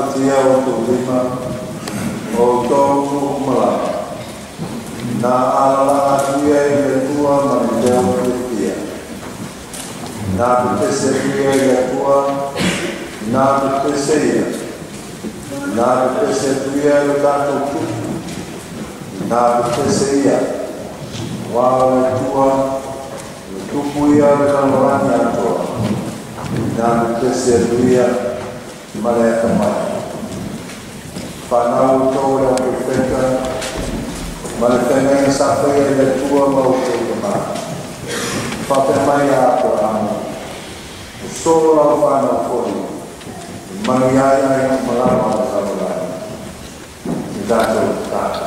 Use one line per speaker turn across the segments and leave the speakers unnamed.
whakatia o tō rima o tōku malama. Nā ala atua I le tua mani leo te pia. Nā putese pia I le tua, nā putese ia. Nā putese pia I le tato kutu. Nā putese ia. Wā le tua, le tupu ia le kalorani atoa. Nā putese pia ma le atamai. Whanau tō le o profeta, ma le tengai sawhai e le tua mau te maa. Whape mai a koe anu. O solo lau whanau kori. Manu iai ai o malama o kawarai. I tātou tātou.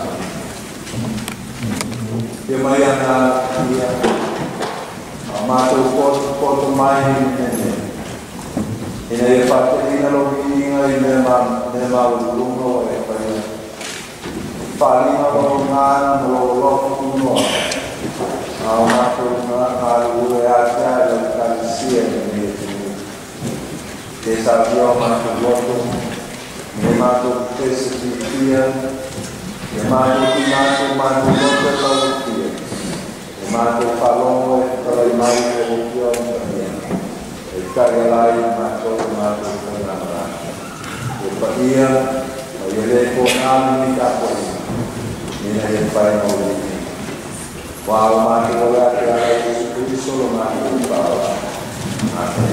Te mai ana ia. A mātou poto mai I nene. Ina e whaterina lo inga I nema ulungo e whaia. Whalima lo ngāna lo lofu kunoa. Ao mātou ngā ue atea e le kalisia e me te mu. Te sāpia o mātou loto. Me mātou tese pia. Me mātou ki mātou loto tau pia. Me mātou whalongo e karai mai e ukia o mpania. E kari alai mātou whanamara. E pahia, o i le ko nāmi ni kāpoi. Nina e whai no wiki. Wāo mātou o lea te ara e sukuri solo mātou I wāo. Amen.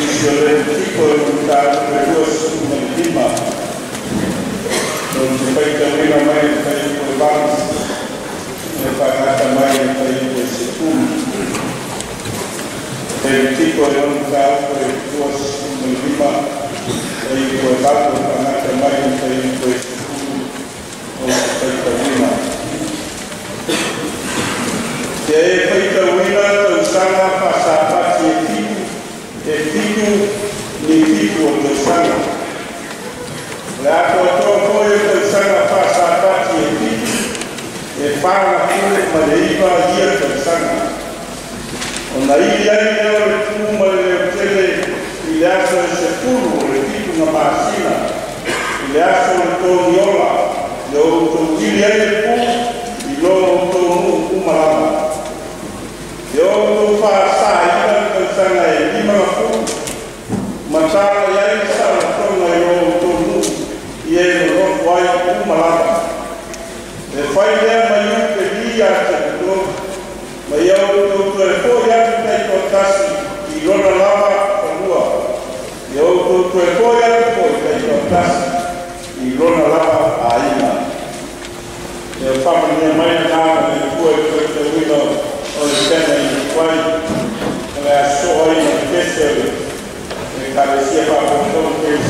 Isolare tipo di prima non si fai capire mai il tempo e basta ne fa mai il tempo e secondo e il tipo di un capo e prima e il coevato fa mai il tempo e secondo non si fai capire se è fai capire usare passata e figlio di figlio del sangue. La tua del sangue passa a parte e figlio e fa la fine ma deriva via del sangue. Una idea di come il altro è sicuro, il figlio una massina, il altro è torniola, lo figlio è il loro una lama. Io fa sai per sangue di malafu mansala ya isa torna yo tornu ye no vai malaka e fai ya mayu ke dia to mayo to ko ya te ko tasi i lona lava lua yo to ko ya ko te ko tasi i lona lava aina e fa me mai na e ko te wino o tena i quai la soia che se carecía para un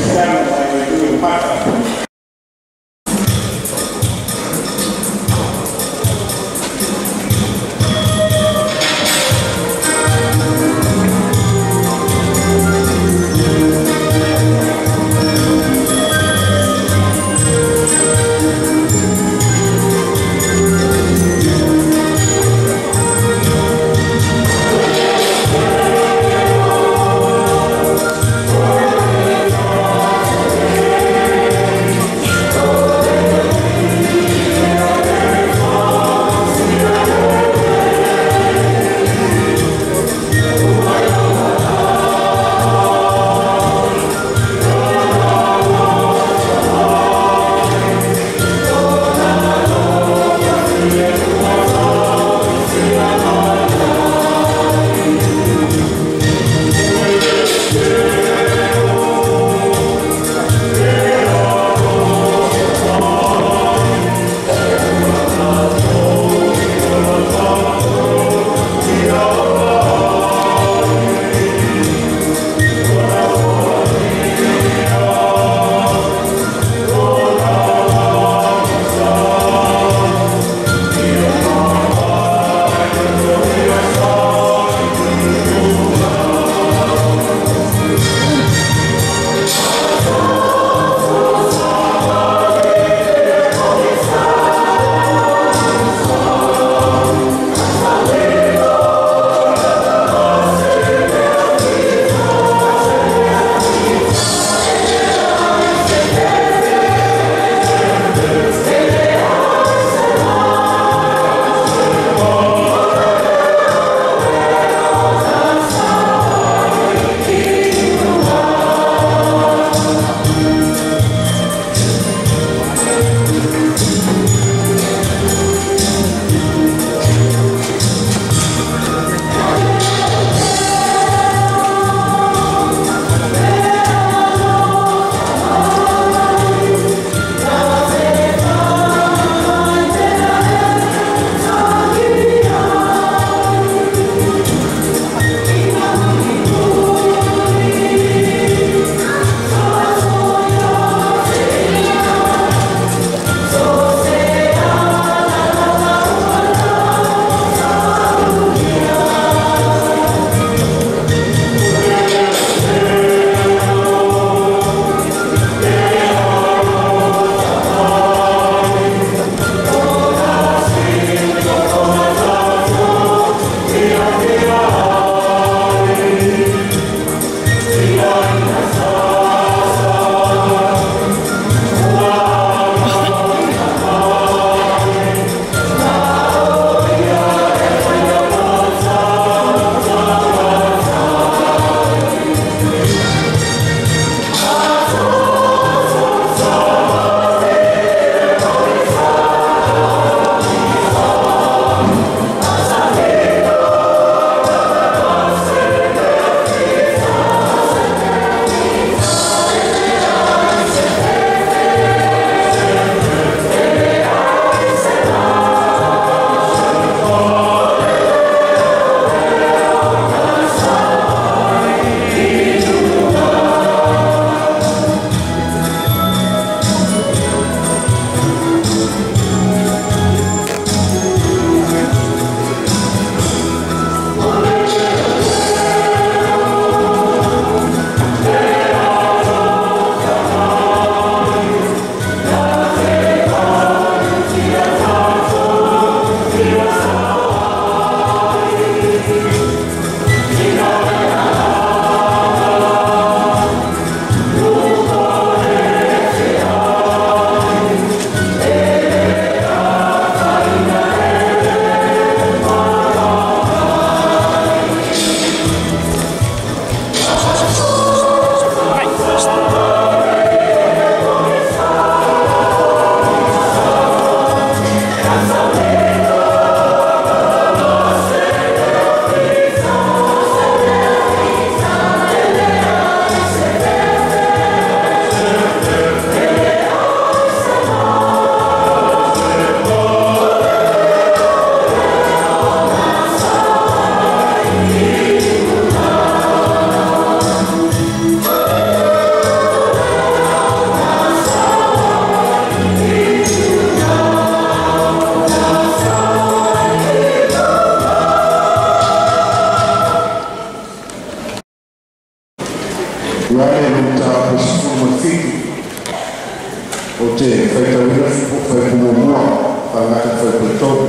Wale mta kushukuru mafiki ote faita wila fai kumumua pangata fai kutobu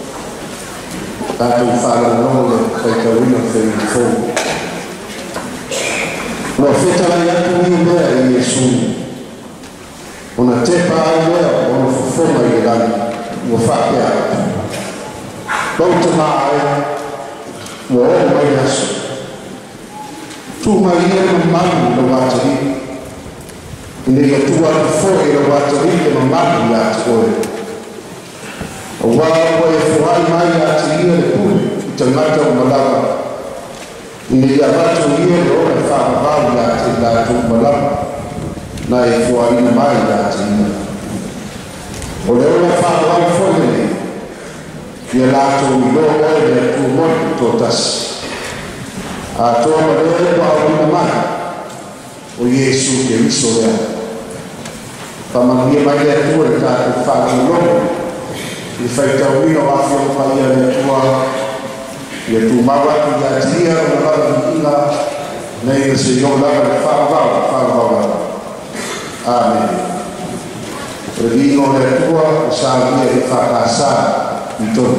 tatu ufala nole faita wila fai mfogu wafeta yako mbea Yesu unatepa aile unafufuma ilani wafaka bauta maawe waoma Yesu tumaia mamamu na watari ndiyo tuwa tufoi na watari na mamamu ya tuwe wawa yafuhai mai ya atiria na kule itamata umalama ndiyo watu hiyo na fama hau ya atiria umalama na yafuhai mai ya atiria oleola fama hau fonele yalato uloa ya tumotu totasi atoa madole kwa huduma o Yesu Kristo ya pamoja baada ya kuwa kufanya ulomo ifaita wino afya kwa ya tumawa kujatia na baba ila na ile sio la fara amen regino ya kuwa sababu ifakasa mtoto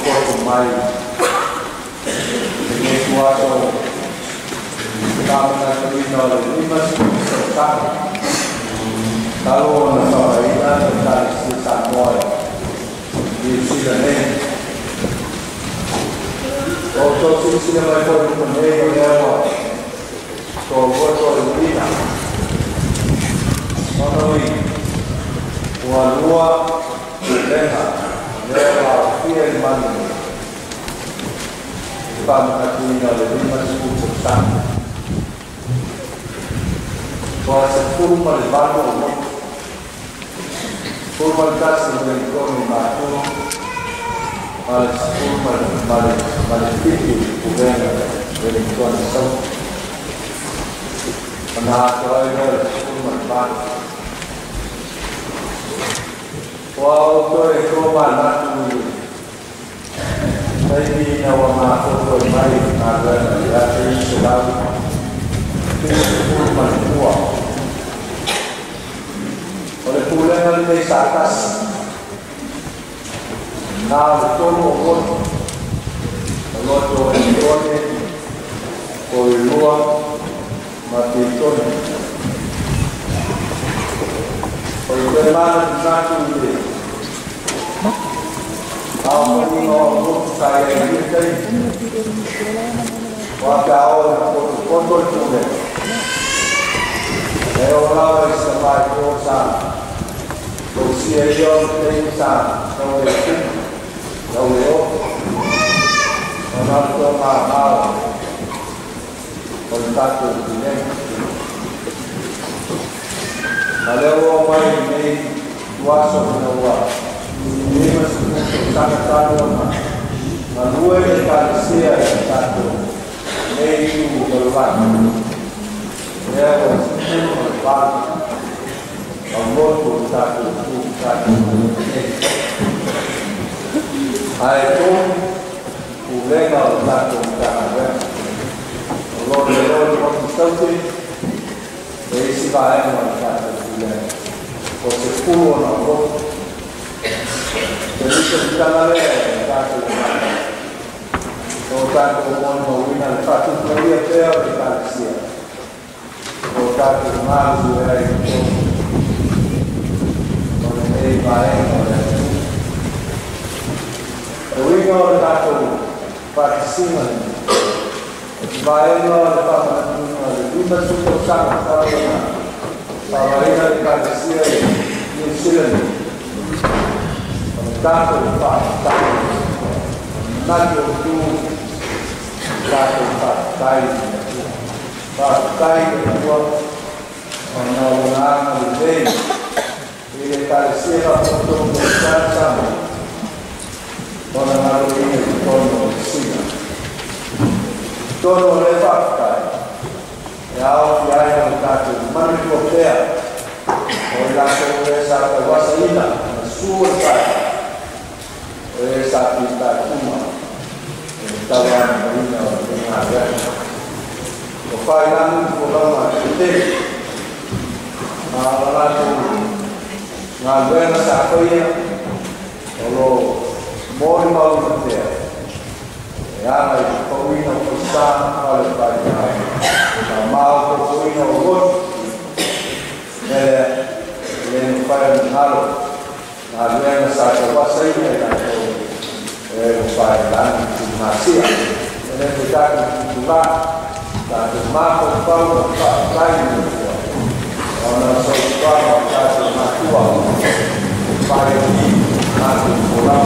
foto mai ini kuasa kami nak terima oleh 5 tahun kalau nak berita tentang sisa moy di sini untuk sisi yang mereka mempunyai lewat foto berita menoi walua leha lewa fiel mani kami nak terima oleh 5 tahun kuasa kurma di baru kurma kasih dari kami matu malas kurma malas pikir bukan dari tuan sah penahat orang kurma baru wow tu kurma matu tapi nawa matu tu mai ada yang selalu kurma tua oleh pulang dari atas, nah betul pun, kalau tu ini, koi luar mati tu, koi bermana nak tu, awak ni orang saya ini tadi, waktu awal kontrol tu deh. Orang semai kosan, usia yang tinggi, tahu orang tua mahal, kontak dunia. Kalau orang ini kuasa menawar, ini masih sangat tahu lalu kita siap satu, ini berlaku. Ya, berlaku. Allah satu. Hai pun, boleh kalau satu Allah satu. Dari siapa yang satu boleh. Kalau 10 Allah. Jadi kita boleh satu. Kalau satu mau wina satu dia kita siap. Kalau mal juga itu, kalau ini baik, kalau ini orang satu partisipan, baik orang dapat lima suku sama kalau ini partisipan New Zealand, satu nanti itu partai kedua undang-undang lebih diletakkan untuk bersama orang ini tono sini tono lepas yang kata manipulasi orang Indonesia bahasa ini sulit saat kita cuma tawan mereka dengar Kepainan pulang itu, lalu ngawen siapa yang kalau mau berjaya, ya kawin pesan oleh banyak, mau kawin urut, yang paling halu, ngawen siapa pasai yang kepainan masih, yang kita juga dan maaf kalau lain orang sesuatu kata matua pada ini nanti pulang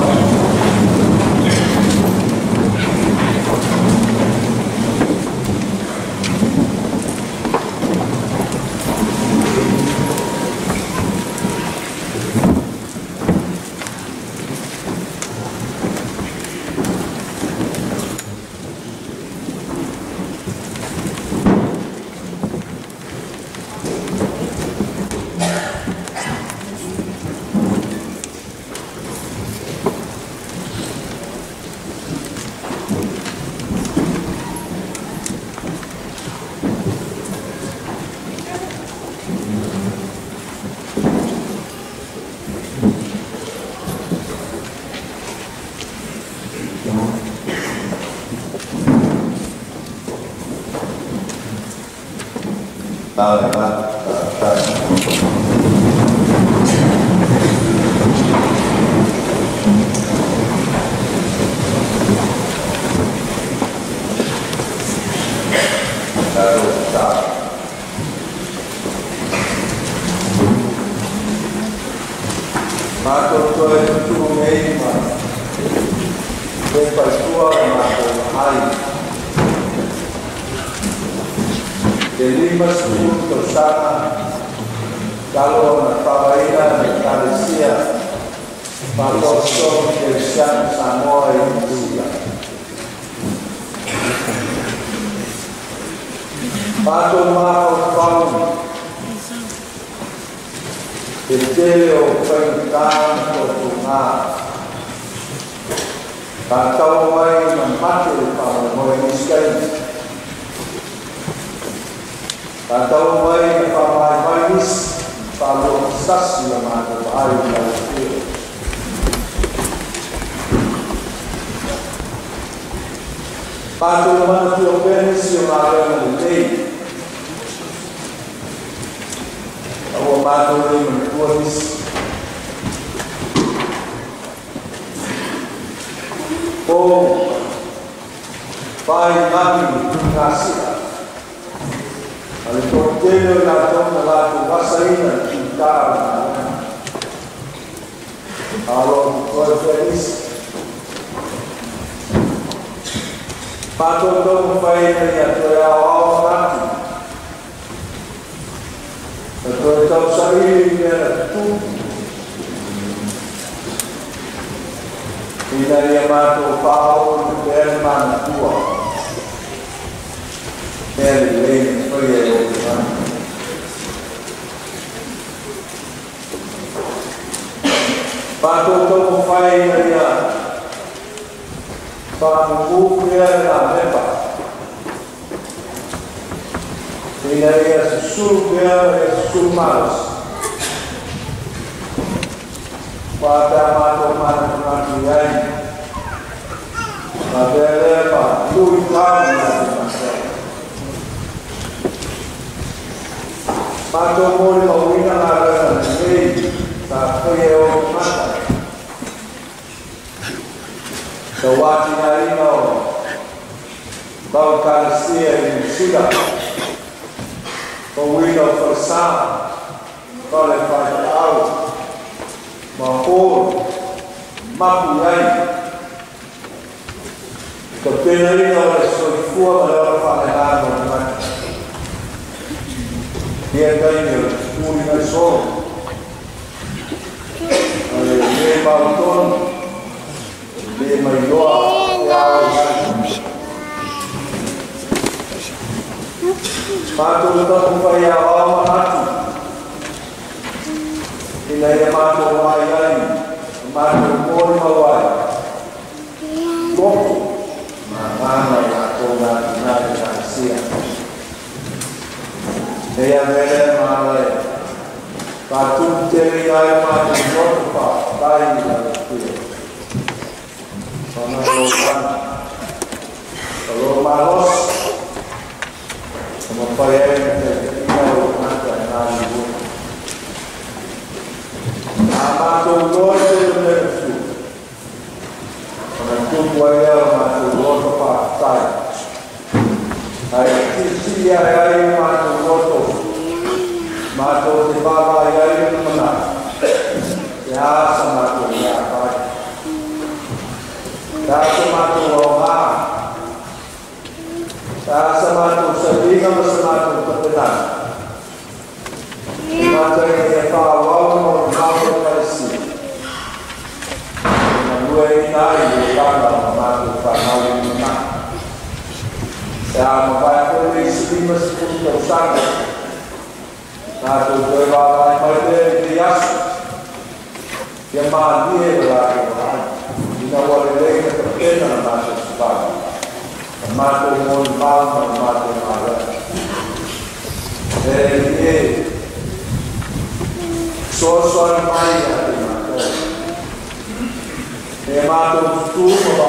Emato tu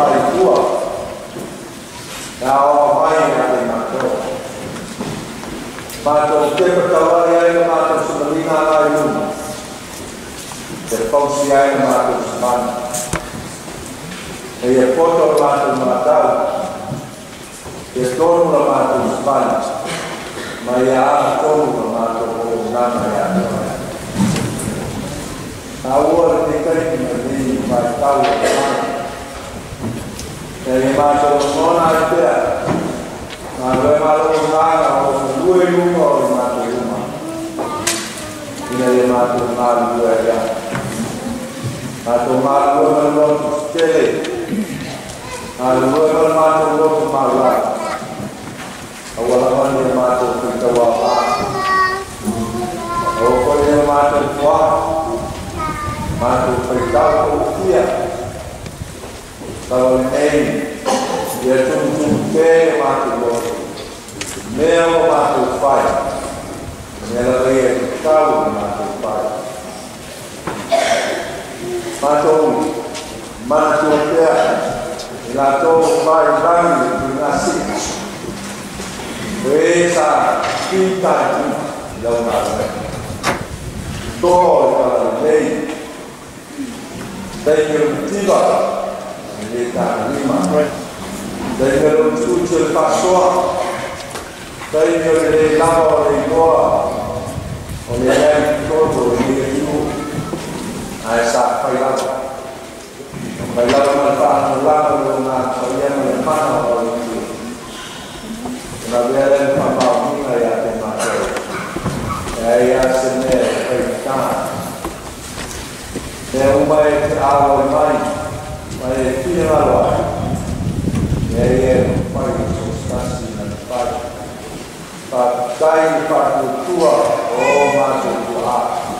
mai tua. Nā o mai ngā te mātou. Mātou te patawari ai na mātou sumalina ngai luma. Te pausi ai na mātou sumana. E ia poto mātou mātau. E tonu na mātou sumana. Ma ia ana tonu na mātou o nana ia noa. Nā ua te kaiti na ni mai tau o nana. E ia mātou nona i pēr. Nā roi mātou nana o lue lunga o mātou luma. Ina ia mātou mātou lua ia. Mātou mātou lua na lotu stele. Mātou lua na mātou lotu mātou. Awala mani ia mātou kuitawa pā. O kore ia mātou kua. Mātou whaitau o kia. Tau nei, ia tumu te mātou lotu. Mea o mātou whai. Mea la reia ki tau o mātou whai. Mātou mana tua pēr. I la tō whai rangi ki ngasi. E sa kitai ki lau nā rei. Tō i kala nei. Dei me tiba. E tā rima. Dei me rutu le pasoa. Dei me le lava o le noa. O le lei toto o le iu. Ai sa whai lava. Whai lava ma whaano lava o ngā whaiema le mana o le iu. Na vera en pamau minga ia te mātou. E ia se me whai tāna. E umai te awa i mai. Mai e tine maloa. E ia whai so stasi na te whai. Whakai i whakutua o mātou kua.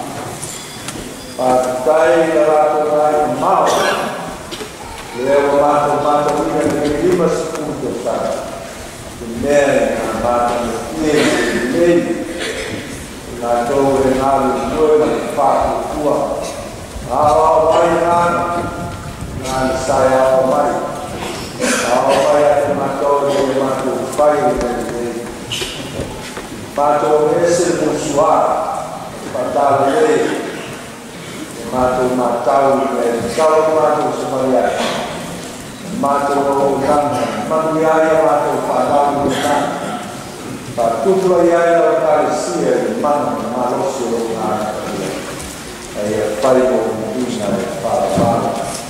Whakai i rato ngai i mau. Leo mātou ina ni lima sekunde tāna. Mary na mātou ni nei. Nā tōu e ngāru nui i whakutua. Awa mai nāna. Nāna sai awa mai. Awa mai a te mātou e mātou whai nei. Mātou e se musua. Patala nei. E mātou mātau e tau mātou se maria. Mātou o nana. Manu iai a mātou whanau i nana. Tupula iai a kāresia i mana mā rosi o nana. E whai o ina e whārapāra.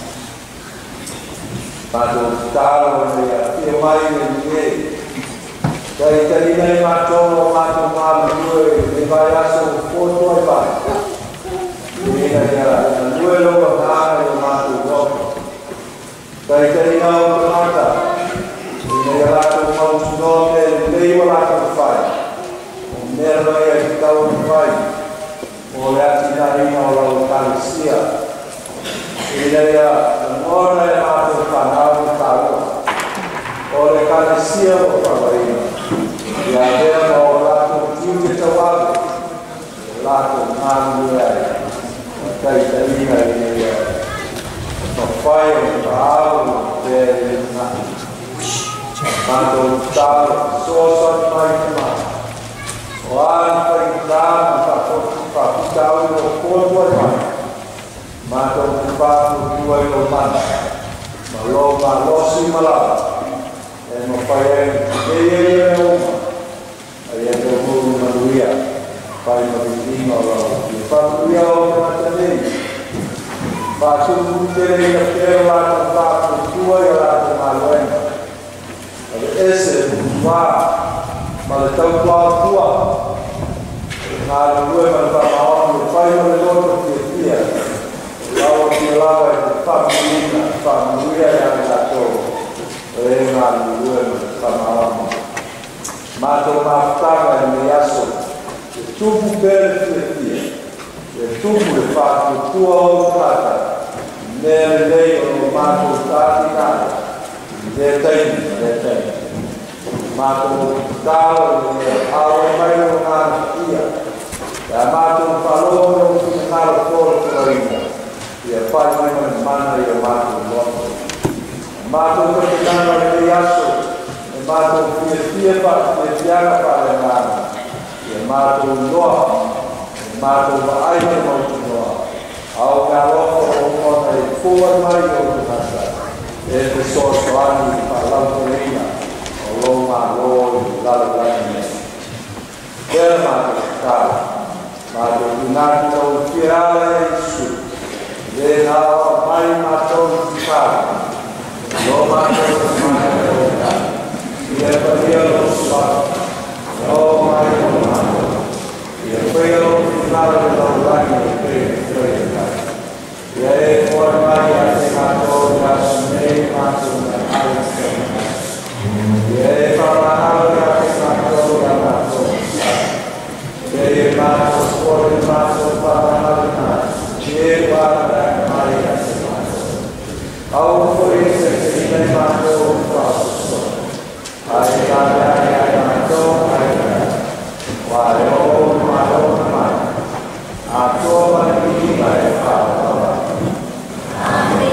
Mātou tāro e a tia mai e nie. Kai tari nei mātou o mātou mālu nue e vai aso o kōtua i vai. Ina ia nue loa nāna o mātou roka. Kai tari nā o kanata. Ina ia lātou mautu nōte lei o lātou whai. O mea roi a ki tau ni whai. O le ati nārina o lau kāresia. Ina ia nōna e mātou whanau i tāroa. O le kāresia o whawaina. Ia mea o lātou tiu te tawago. O lātou mānu e ai. Kai tarina ina ia. No whai o tāro te rina. Mātou tāro sōsani mai te mai. O āni whai tāro whakutau o kōtua i mai. Mātou te whātu tua i o mana. Ma lo ma losi malawa. E no whai e e uma. Ai e te muru manuia. Whai marutinga o lau. I whatuia o te matanei. Whātuku tere i a teo lātou whātu tua i a lātou maluenga. Ale ese wā. Ma le tau tua. Nā rue ma le whamaonu e whai o le loto ki e pia. Lawa ki e lawa e te whamuina. Whamuia i a le lātou. E ngā rue ma le whamaonu. Mātou māwhtanga e me aso. E tupu pere ki e pia. E tupu e whātu tua o tata. Mea le lei o mātou tāti nāra. Le teini. Mātou tāo e awa mai o ngāra kia. Ia mātou whaloa o ki ngāra kōra kura ina. Ia whai mai mana i a mātou loto. Mātou te tanga le aso, e mātou fia para e ngāna. E mātou noa, e mātou maai te mautu noa. Au ngā roko o mona e fua mai o te nasa. E te soso ani pa lau reina, o lo ngā loi, lalo lani. Kera mātou tāra, mātou tunaki o whiara e isu. Le ngā mai mātou ki tāra. Lo mātou mai o tāra. Ia paria lo suara. Lo mai o mātou. Ia whea o ki tāra o lani e pēr. Ia e kua mai a te mātou ia sunei mātou na hae. Ia e whamahau ia te mātou ia mātou. Ia e mātou kore mātou whamahau nā. Ia e wāra mai a te mātou. Au kore se te inai mātou o whātou. Ai kāre ai mātou ai kāre. Wāre o mātou na mai. A tō mai i mai whātou. Amen.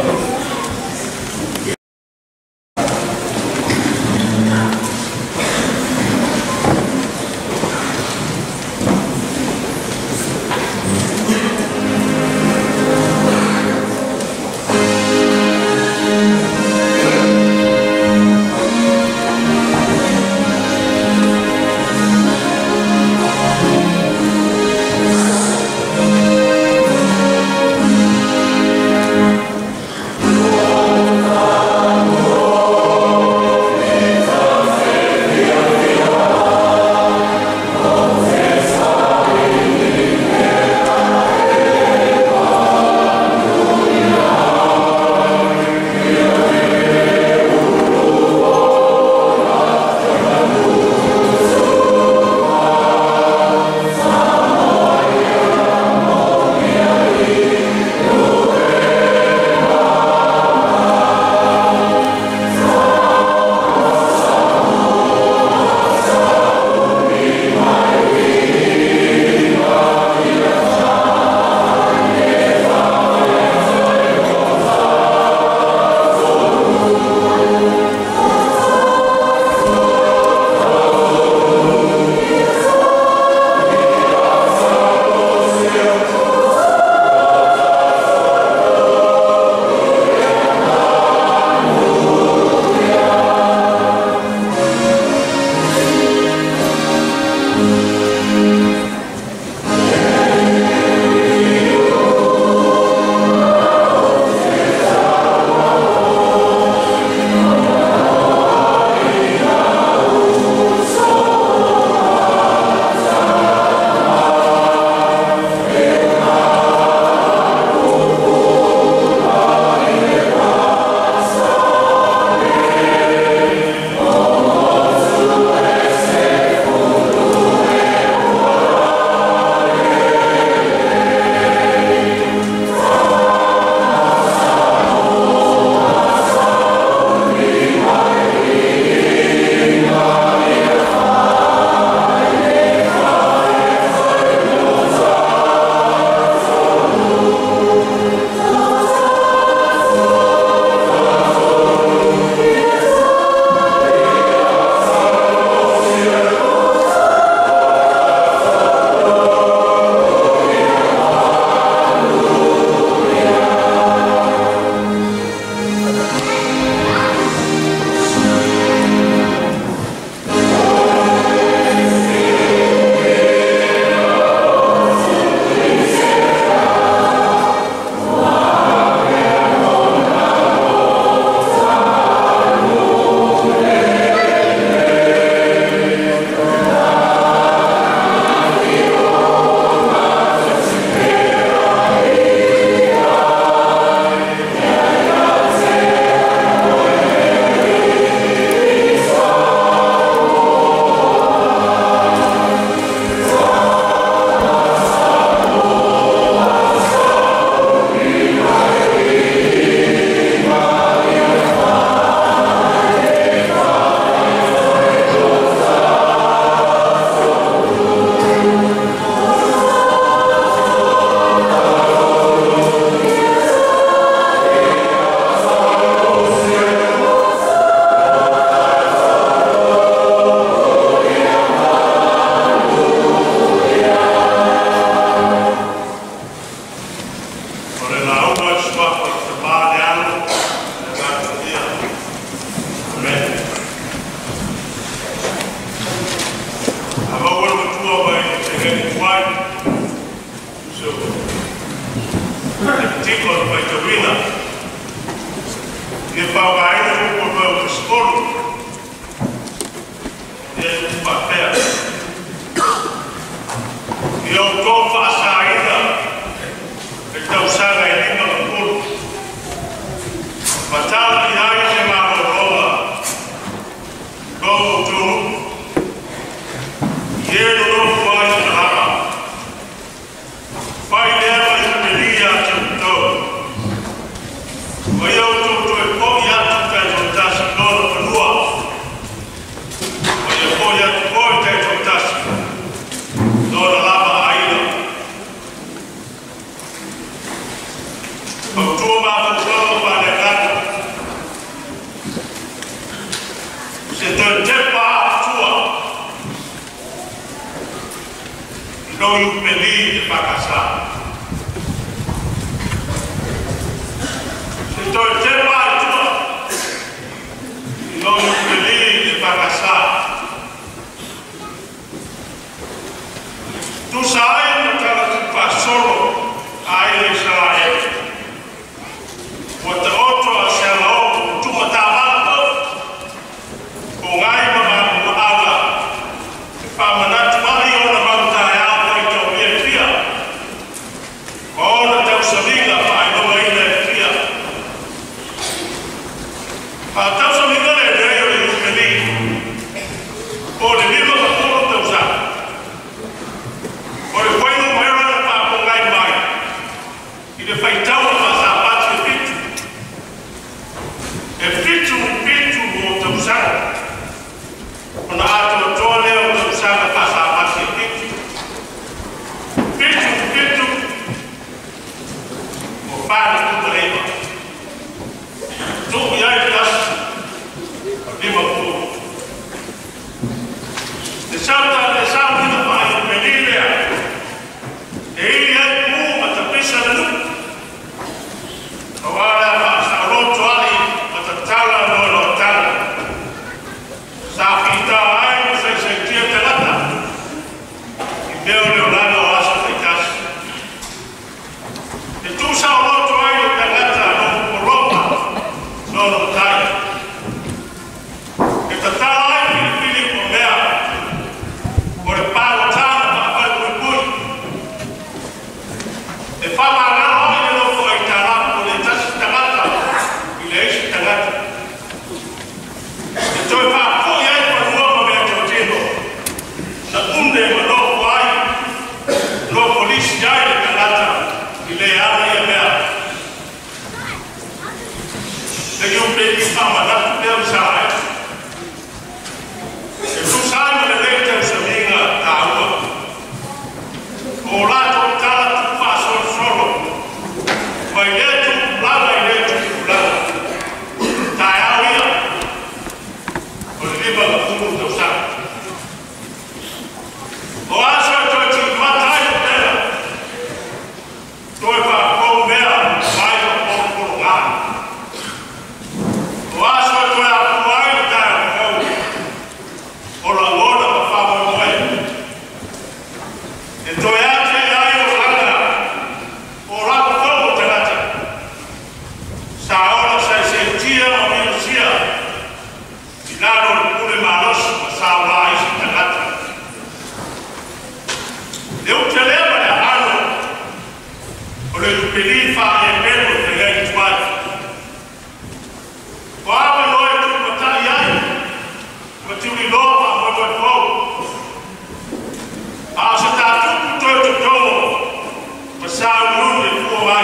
Se te tepa atua. No impedi de pakasa. Se te tepa atua. No impedi de pakasa. Tu sai no tala tu pasolo ai Israel. What the auto a shalom tu mataba o ngai mama ala. Pa manat mai ona manta ya ko to pia. Ona te usavinga pa no mai na pia. Pa ta usavinga le rei o le o le vivo ka ko te usa. O le koino mera pa ko ngai mai. I le fai tau pa sa pati fitu. E fitu o te usa. Ona ato tole o te usa pa sa pati fitu. Fitu o pa ni tu reba. Tu ya tas lima pu. De salta na pa i pelilea. Ele é uma da pista da luz. Agora a roto ali, a tala no tala. Safita ai não sei se tinha telata. E deu Leonardo a safetas. E tu sa roto ai telata no Europa. No tai. E tala ai fili o mea. Por palo tala para o boi. E fa marao e no foi tala por etas talata. Ile es talata. E toi fa foi ai por uomo be totino. Na unde no vai. No polisi dai talata. Ile ala ia mea. De eu pedi fa manatu del sai. E tu sai me le te saminga taua. O lato tala tu fa solo. Vai dentro, lá vai dentro, lá. Tá aí. O livro do fundo do saco. O acho que eu te matai dela. Toi para comer, vai por lá. O acho que eu vai dar o la lona para fazer moer. Então é Saora sai sentia o minusia. Finalo pure malos sawa isi tagata. Eu te lembro da ano. Olha o pelifa e pelo de gente vai. Quando nós tu batalha aí. Mas tu lova a mão fogo. A se tá tudo todo. Passar o mundo e for vai.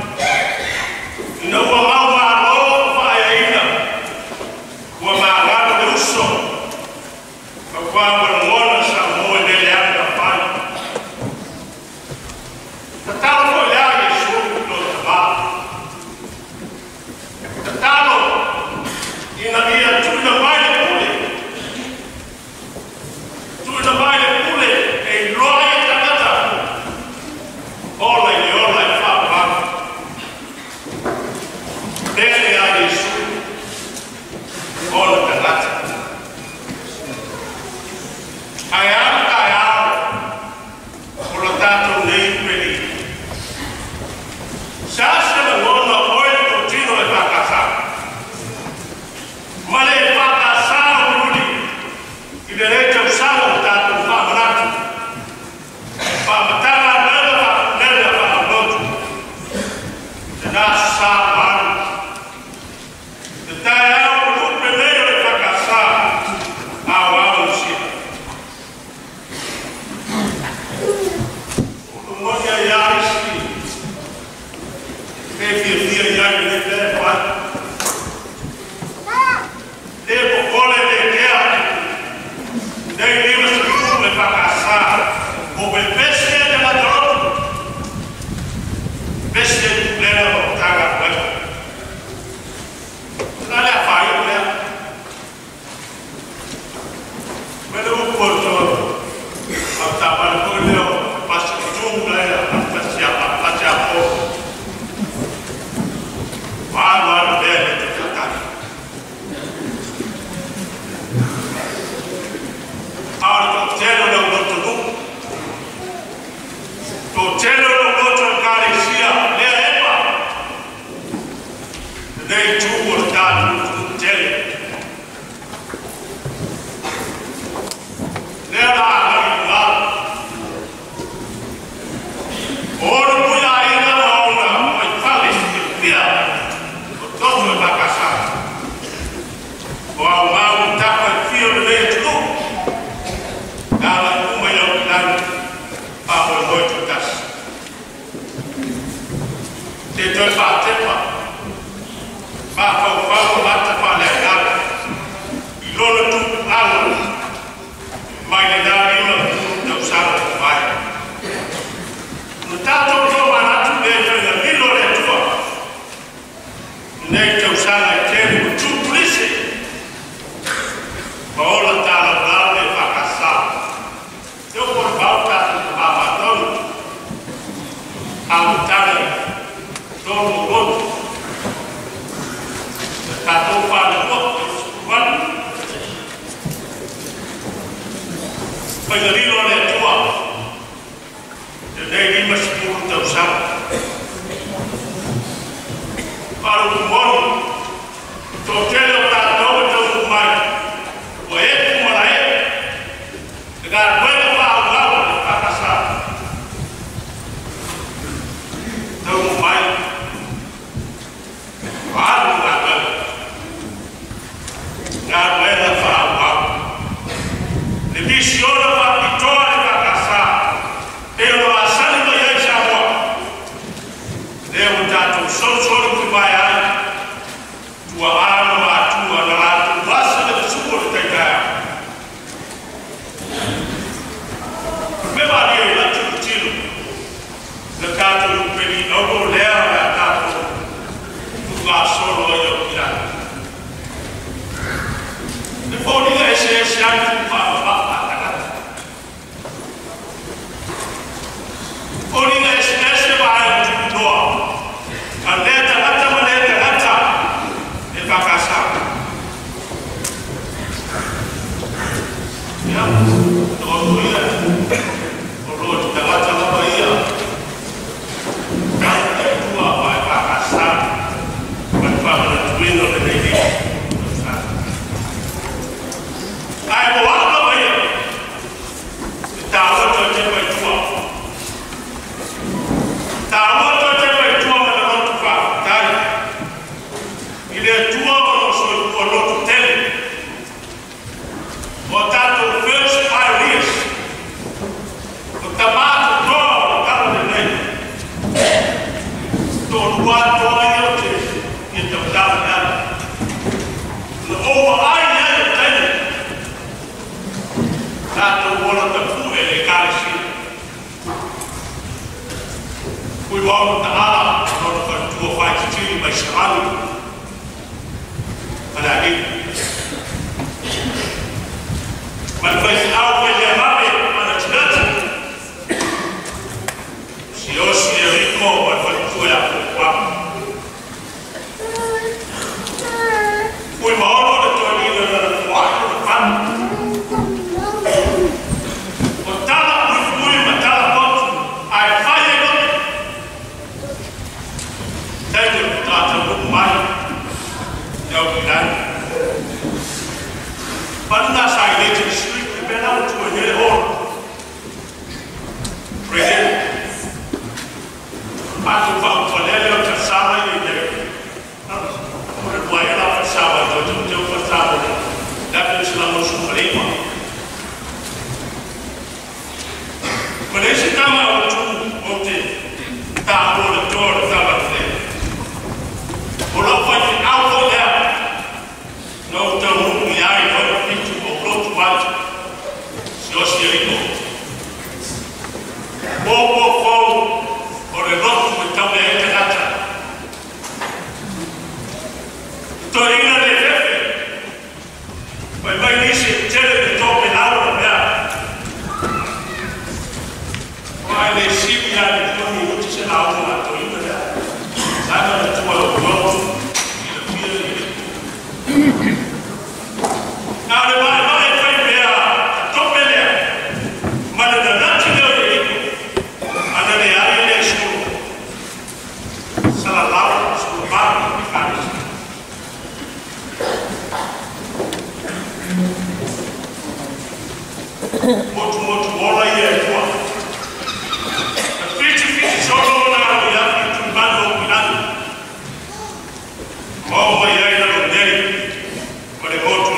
Não vou mal valor vai ainda. Vou malado de uso. Quando não olha essa mão dele anda pai. Tá no olhar isso no trabalho. Tá no e na minha tudo vai de pule. Tudo vai de pule em loja da casa. Olha fala. Dele a isso, olha da lata. Oh, my God,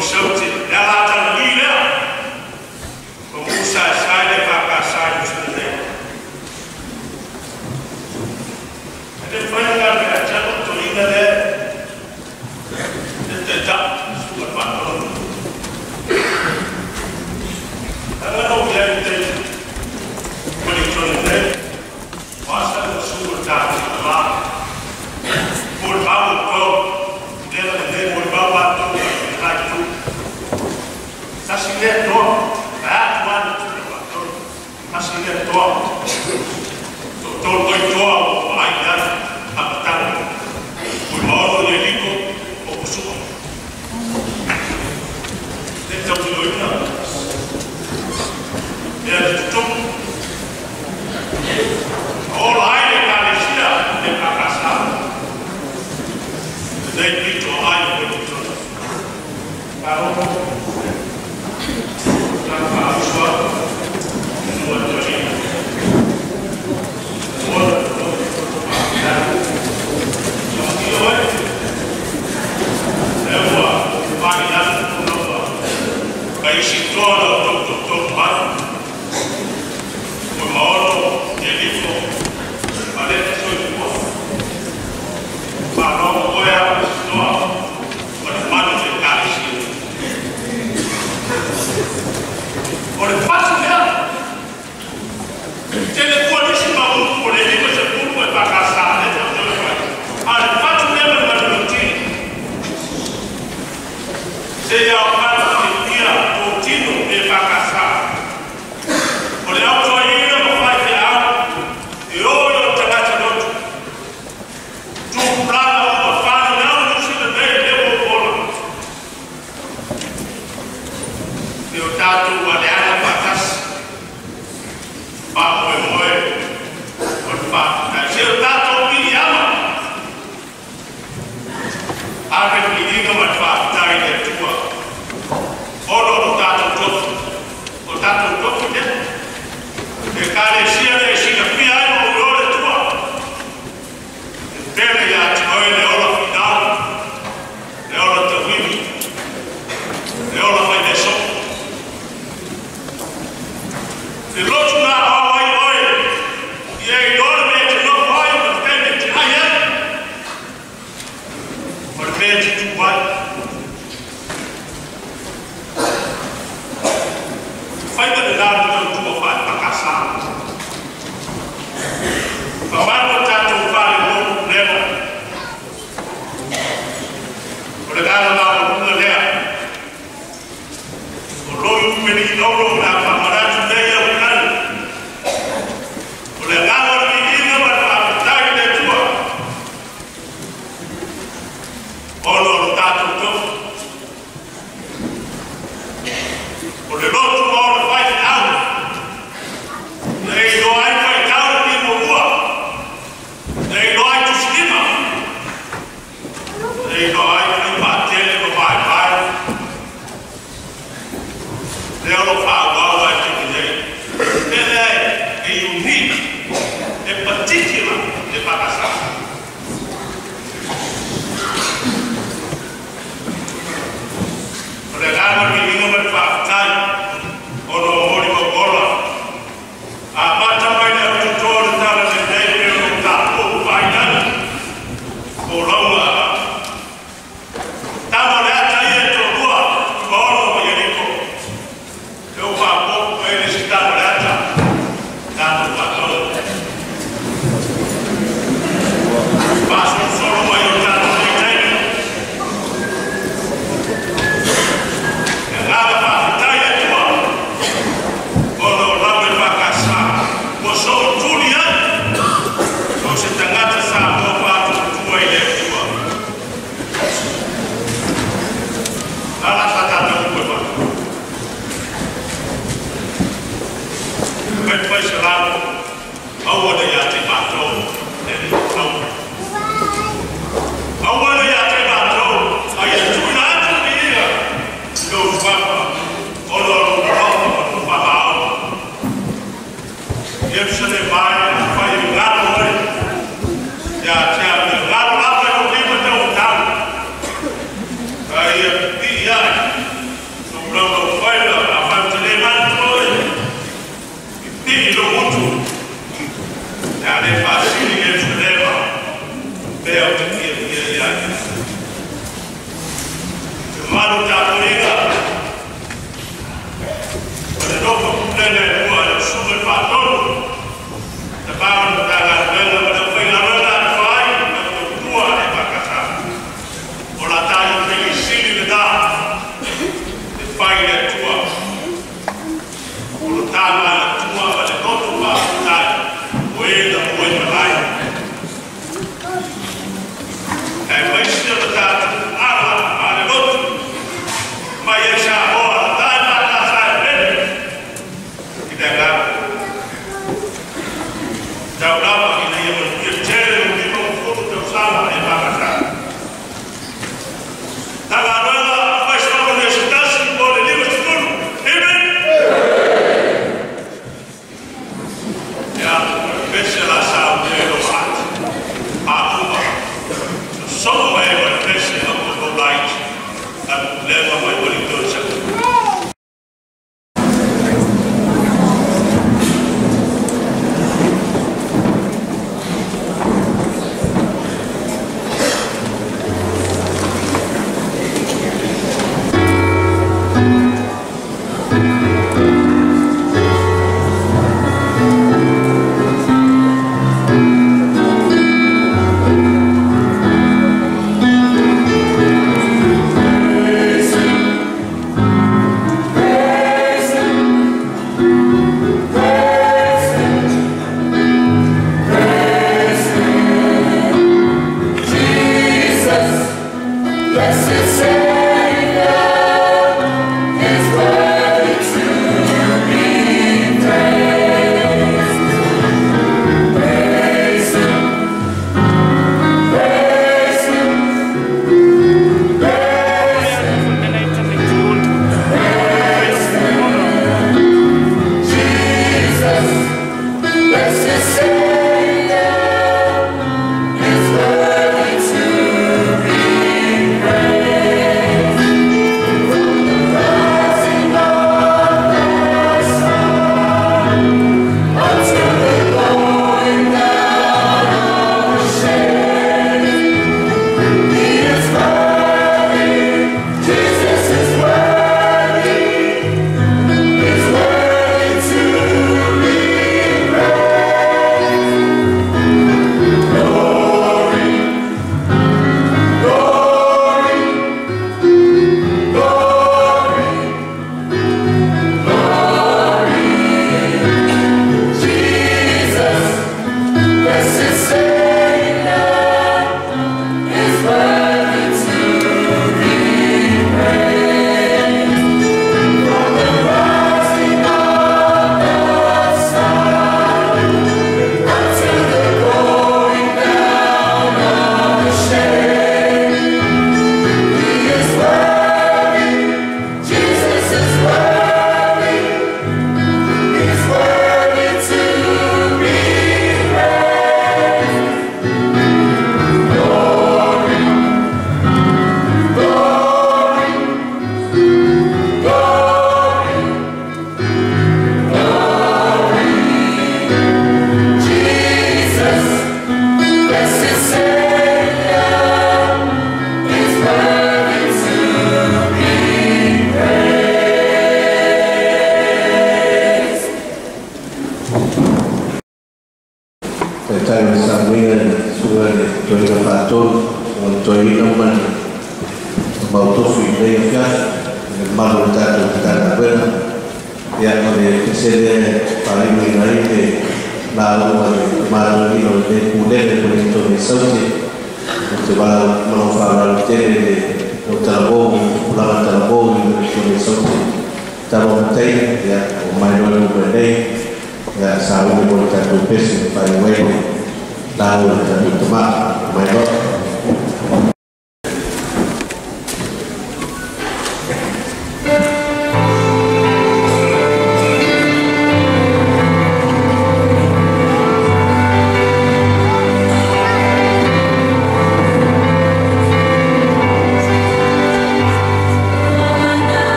Jauh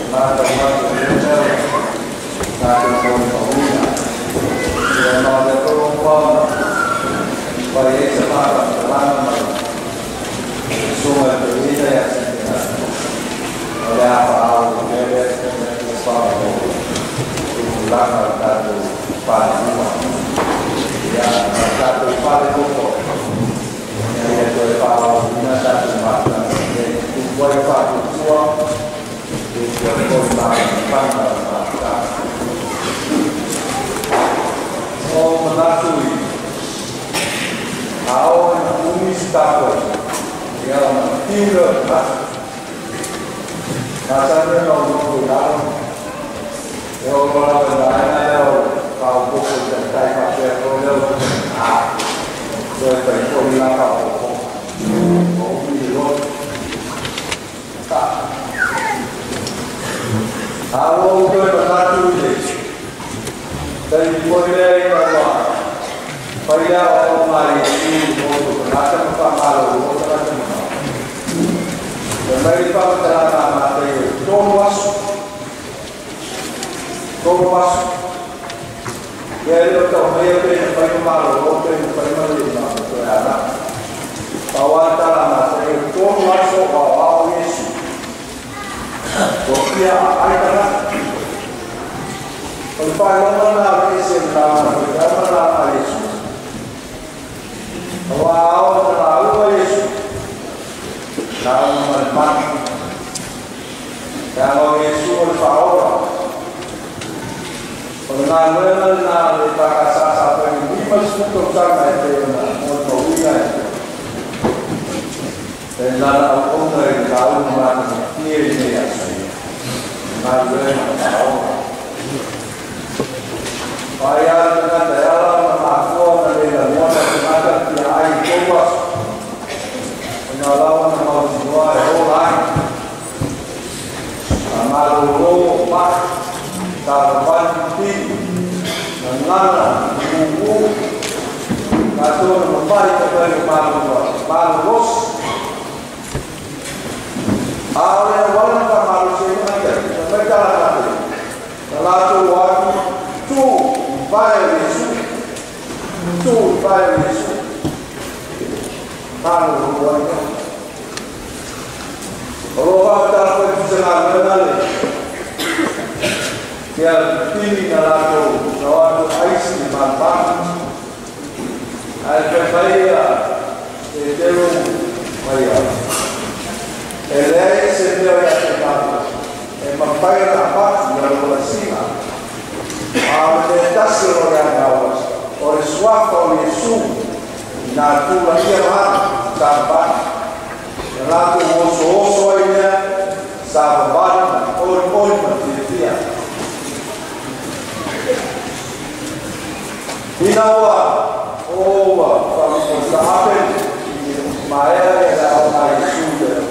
mata mata Indonesia satu pembangunan yang ada perubahan baik sekarang selama semua berbeda yang sebenarnya oleh apa berbeda sesuatu ulang satu paradigma yang satu paradigma yang itu paradigma satu mata itu boleh satu tua itu boleh mata oh menakui ao umistako yang tinggal nasanya orang orang yang orang lain kau pukul jantai pakai orang jadi kau bilang kau bilang tak kalau kau menakui dari boleh kalau Paya orang mari itu rasa malu, rasa malu. Dan mereka berkata mati, Thomas. Dia itu mereka yang paling malu, orang yang paling malu itu anak. Kawan dalam mati, Thomas bawa Yesus. Dia ayatnya. Kalau mana Yesus dalam, mana Yesus. Wow, terlalu Yesus. Kalau menemani, kalau Yesus berfaham, benar-benar lepas asal yang dimasukkan sama itu untuk wilayah. Dan dalam umur yang tahu mana dia ini asal, benar-benar tahu. Bayar dengan dalam mengaku dan mana ada dia air kuas, menyalawan nama semua orang, malu mak, terbanti, menana, menunggu, atau membalik kepada malu. Awalnya orang tak malu sehingga mereka nanti, lalu waktu tu bayar Yesus. Itu bayar Yesus. Kalau orang tak berjalan benar, dia pilih kalau kawan ais di mana, bayar, itu bayar. Elai sendiri yang terbaik, membayar apa yang bersih. Atas orang Jawa, oleh suatu Yesus, natura yang sahabat, lalu musuh-musuhnya sahabat, orang manusia. Inawa, kalau sahabat, maya yang orang Yesus,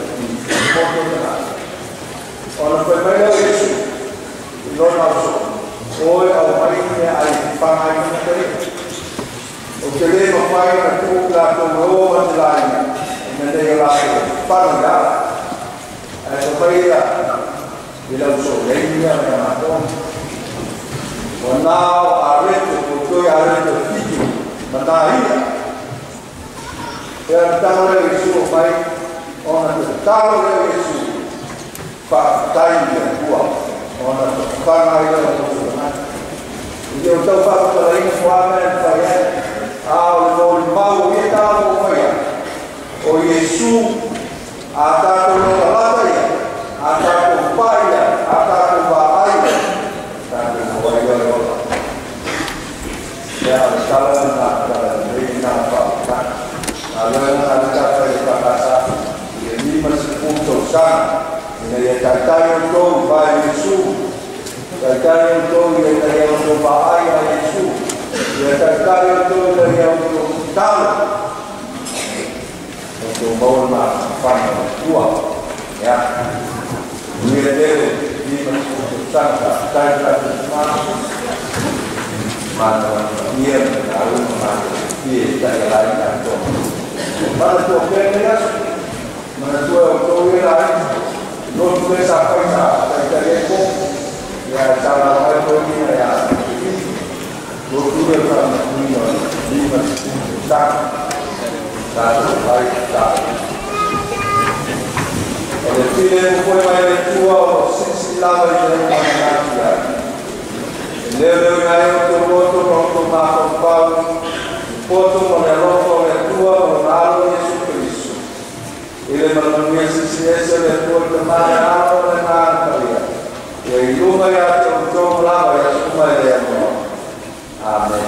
orang berbeda Yesus, orang Oi, awak ini ada pangai menteri. Okey, mapai itu laku roh lain. Menteri laku pangai. Supaya bila usul lainnya yang ada. Wanau arif itu arif itu menarik. Yang tahu itu baik orang tahu itu pak tahu yang kuat. Orang pangai itu dia tahu apa yang suami saya, kalau mau kita mau ya, oh Yesus, ada apa ya, ada upaya, ada bahaya, dan bahaya orang. Ya sekarang ada ini apa? Kalau ada kata bahasa, ini masih putusan, ini kata yang tu bahaya Yesus. Terkait itu yang untuk bahaya Yesus, terkait itu yang untuk tahu, untuk bawa makan kuat, ya. Dia di mengutuskan terkait mana dia tahu mana dia tidak lain itu. Mana tu mana tu lain, non tu sampai terkait lava i le mangatia. Leo na yo to poto ko ma ko pa poto mo le loko le tua o alo Yesu Cristo. Ile manuia si le tua te mai alo le na paria. E iluma ya te to lava ya kuma le mo. Amen.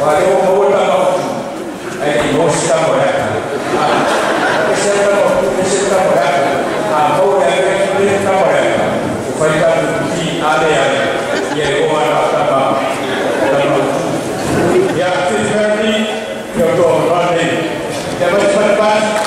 Wale wao kama ai mosta moraka. Essa moraka. Ambao ya kile moraka. Ufaita kuti ale ye wana kama ya tifani yo to rani. Dapat cepat.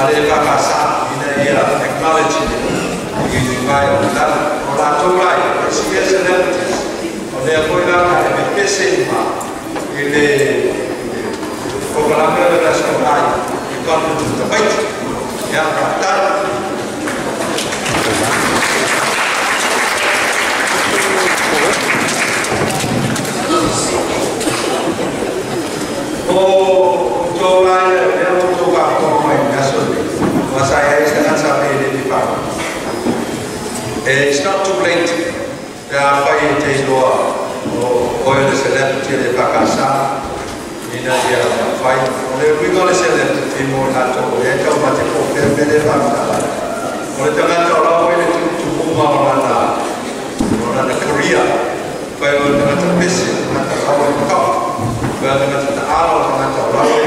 le whakasa ina ia technology i ngai o lana o la tōrai o sia celebrities o lea koina e me pese ima i le whakalamera la skonai i konu tu tawaiti ia katai o tōrai e o tōka kōma i ngasoni Masaya is the answer made in the power. It's not too late. There are five days or oil the celebrity de Pakasa in a year of five. We're going to celebrate more than to let go, but the poor very fast. Or the matter of way to move on the Korea, where we're going to visit, not the hour to come. We're going to the hour, not the hour.